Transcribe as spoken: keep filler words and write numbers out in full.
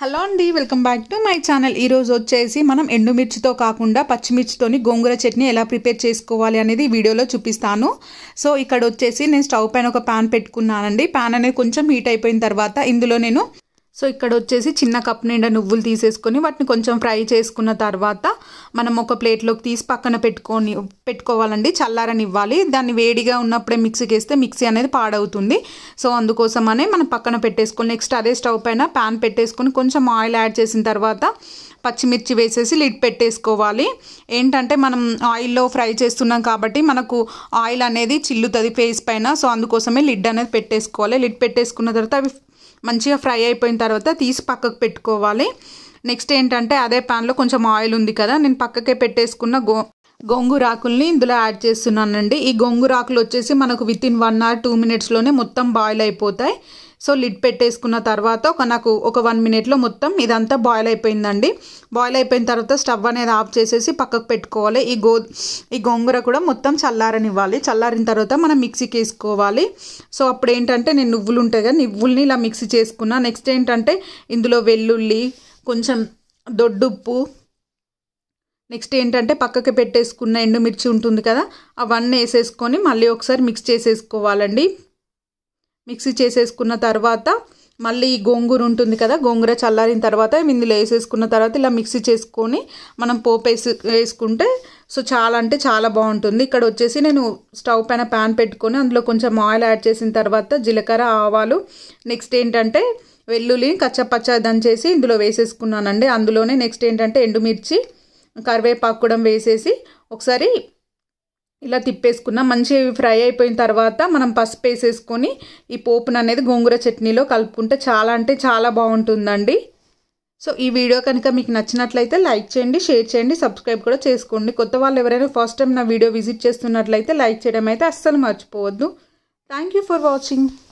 Hello అండి, welcome back to my channel. ఈరోజు వచ్చేసి మనం ఎండుమిర్చితో కాకుండా పచ్చిమిర్చితోని గోంగూర చట్నీ ఎలా ప్రిపేర్ చేసుకోవాలి అనేది వీడియోలో చూపిస్తాను. సో ఇక్కడ వచ్చేసి నేను స్టవ్ పైన ఒక ప్యాన్ పెట్టుకున్నానండి. ప్యాన్ అనేది కొంచెం హీట్ అయిపోయిన తర్వాత ఇందులో నేను సో ఇక్కడ వచ్చేసి చిన్న కప్ నిండా నువ్వులు తీసేసుకొని వాటిని కొంచెం ఫ్రై చేసుకున్న తర్వాత మనం ఒక ప్లేట్లోకి తీసి పక్కన పెట్టుకొని పెట్టుకోవాలండి. చల్లారనివ్వాలి. దాన్ని వేడిగా ఉన్నప్పుడే మిక్సీకి వేస్తే మిక్సీ అనేది పాడవుతుంది. సో అందుకోసమనే మనం పక్కన పెట్టేసుకొని నెక్స్ట్ అదే స్టవ్ పైన ప్యాన్ పెట్టేసుకొని కొంచెం ఆయిల్ యాడ్ చేసిన తర్వాత పచ్చిమిర్చి వేసేసి లిడ్ పెట్టేసుకోవాలి. ఏంటంటే మనం ఆయిల్లో ఫ్రై చేస్తున్నాం కాబట్టి మనకు ఆయిల్ అనేది చిల్లుతుంది ఫేస్ పైన. సో అందుకోసమే లిడ్ అనేది పెట్టేసుకోవాలి. లిడ్ పెట్టేసుకున్న తర్వాత అవి మంచిగా ఫ్రై అయిపోయిన తర్వాత తీసి పక్కకు పెట్టుకోవాలి. నెక్స్ట్ ఏంటంటే అదే ప్యాన్లో కొంచెం ఆయిల్ ఉంది కదా, నేను పక్కకే పెట్టేసుకున్న గో గోంగూరాకుల్ని ఇందులో యాడ్ చేస్తున్నానండి. ఈ గోంగూరాకులు వచ్చేసి మనకు within one hour two మినిట్స్లోనే మొత్తం బాయిల్ అయిపోతాయి. సో లిడ్ పెట్టేసుకున్న తర్వాత ఒక నాకు ఒక వన్ మినిట్లో మొత్తం ఇదంతా బాయిల్ అయిపోయిందండి. బాయిల్ అయిపోయిన తర్వాత స్టవ్ అనేది ఆఫ్ చేసేసి పక్కకు పెట్టుకోవాలి. ఈ గో ఈ గోంగూర కూడా మొత్తం చల్లారనివ్వాలి. చల్లారిన తర్వాత మనం మిక్సీకి వేసుకోవాలి. సో అప్పుడు ఏంటంటే నేను నువ్వులు ఉంటాయి కదా, నువ్వుల్ని ఇలా మిక్సీ చేసుకున్నా. నెక్స్ట్ ఏంటంటే ఇందులో వెల్లుల్లి, కొంచెం దొడ్డుప్పు, నెక్స్ట్ ఏంటంటే పక్కకి పెట్టేసుకున్న ఎండుమిర్చి ఉంటుంది కదా, అవన్నీ వేసేసుకొని మళ్ళీ ఒకసారి మిక్స్ చేసేసుకోవాలండి. మిక్సీ చేసేసుకున్న తర్వాత మళ్ళీ ఈ గోంగూర ఉంటుంది కదా, గోంగూర చల్లారిన తర్వాత ఇందులో వేసేసుకున్న తర్వాత ఇలా మిక్సీ చేసుకొని మనం పోపు వేసి వేసుకుంటే సో చాలా అంటే చాలా బాగుంటుంది. ఇక్కడ వచ్చేసి నేను స్టవ్ పైన ప్యాన్ పెట్టుకొని అందులో కొంచెం ఆయిల్ యాడ్ చేసిన తర్వాత జీలకర్ర, ఆవాలు, నెక్స్ట్ ఏంటంటే వెల్లుల్లి కచ్చపచ్చ దంచేసి ఇందులో వేసేసుకున్నానండి. అందులోనే నెక్స్ట్ ఏంటంటే ఎండుమిర్చి, కరివేపాకు కూడా వేసేసి ఒకసారి ఇలా తిప్పేసుకున్నాం. మంచిగా ఫ్రై అయిపోయిన తర్వాత మనం పసుపు వేసేసుకొని ఈ పోపును అనేది గోంగూర చట్నీలో కలుపుకుంటే చాలా అంటే చాలా బాగుంటుందండి. సో ఈ వీడియో కనుక మీకు నచ్చినట్లయితే లైక్ చేయండి, షేర్ చేయండి, సబ్స్క్రైబ్ కూడా చేసుకోండి. కొత్త వాళ్ళు ఎవరైనా ఫస్ట్ టైం నా వీడియో విజిట్ చేస్తున్నట్లయితే లైక్ చేయడం అయితే అస్సలు మర్చిపోవద్దు. Thank you for watching.